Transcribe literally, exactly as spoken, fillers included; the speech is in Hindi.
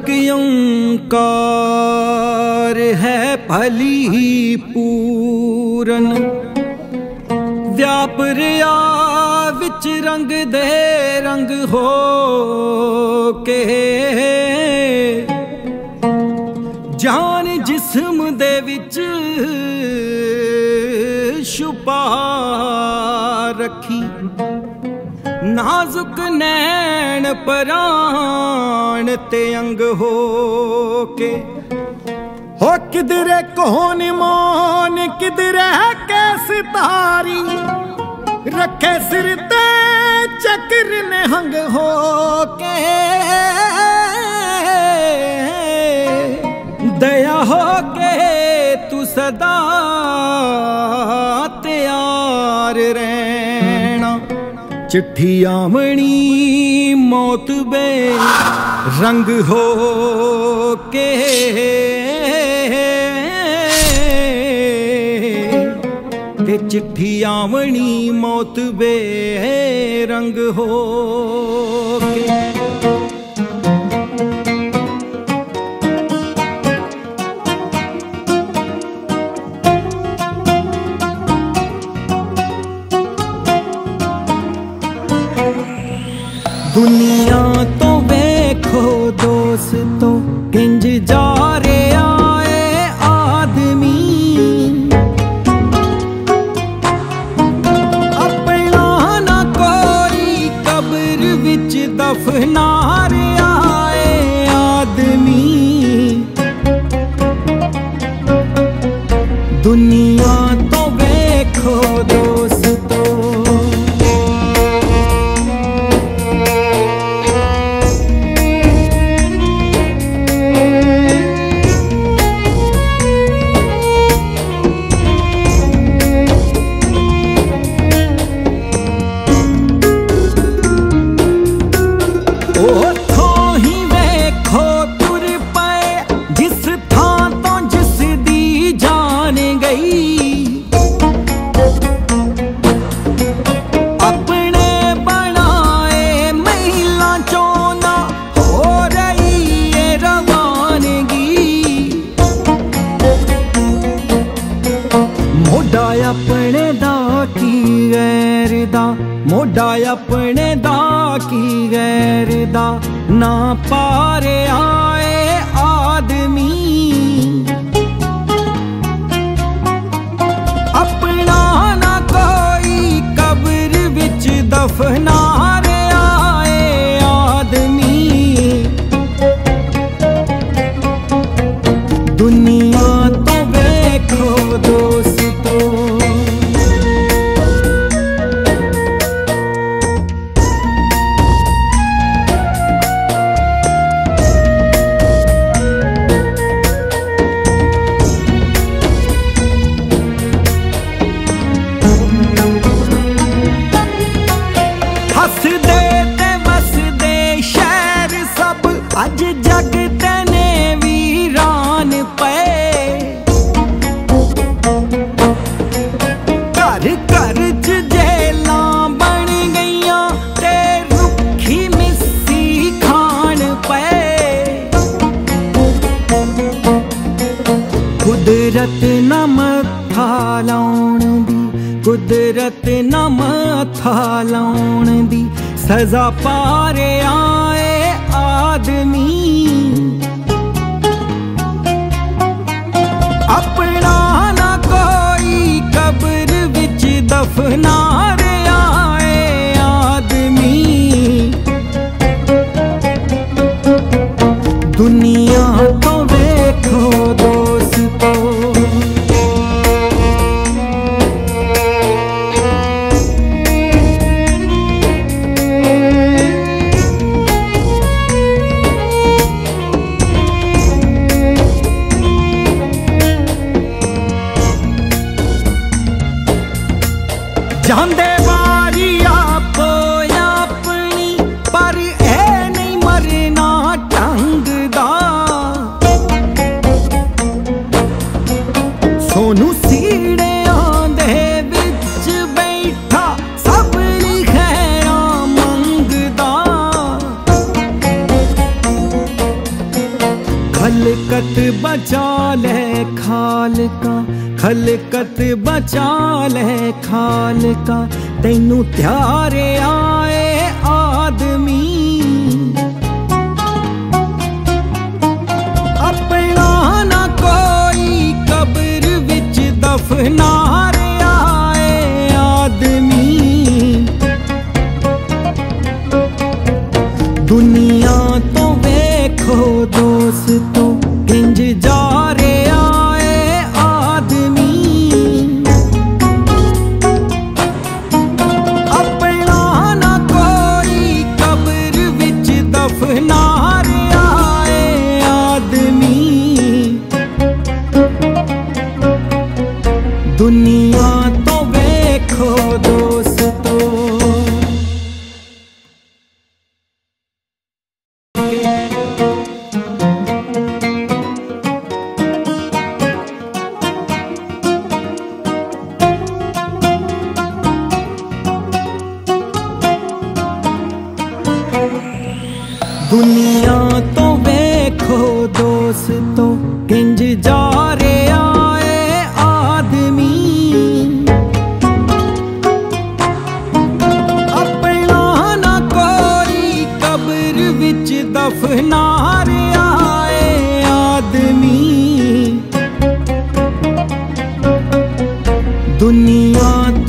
एक ओंकार है भली पूरन, व्याप रिया विच रंग दे रंग हो के, जान जिस्म दे विच छुपा रखी, नाजुक नैन प्राण ते अंग हो के। हो किधरे कौन मौन किधरे कैस तारी, रखे सिर ते चक्र निहंग हो के, दया हो के तू सदा तैयार रहना। चिट्ठी आवनी मौत बे रंग हो के, ते चिट्ठी आवनी मौत बे रंग हो के। दुनिया तो देखो दोस्तों किंज जा रे आए आदमी, अपना ना कोई कब्र विच दफना रे आए आदमी। दुनिया तो देखो दोस्तों अपने दा की गैर दा, मोढ़ा अपने दा की गैर दा ना पारे आए आदमी। अपना ना कोई कब्र विच दफना रे आए आदमी। दुनिया तो देखो दोस्तों अज जग तने वीरान पे, घर घर च जेलां बन गईयां ते रुखी मिस्सी खान पे। कुदरत न मत्था लाउण दी, कुदरत न मत्था लाउण दी सजा पारे आए आदमी। अपना ना कोई कब्र विच दफना रे आए आदमी। दुनिया तो देखो दोस्तों जांदे बारी आपो अपनी, पर ए नहीं मरना ढंग दा। सोनू सीड़े आंदे विच बैठा सब खैरा मंगदा। बचा ले खाल का, खलकत बचा ले खाल का, तैनू त्यारे आए आदमी। अपना ना कोई कब्र विच दफनारे आए आदमी। दुनिया तो वेखो दोस्तों किंज जा रे आए आदमी। अपना ना कोई कब्र विच दफनारे आए आदमी। दुनिया तो वेखो दोस्तों। दुनिया तो वेखो दोस्तों किंज जा रे आए आदमी। अपना ना कोई कब्र विच दफनारे आए आदमी। दुनिया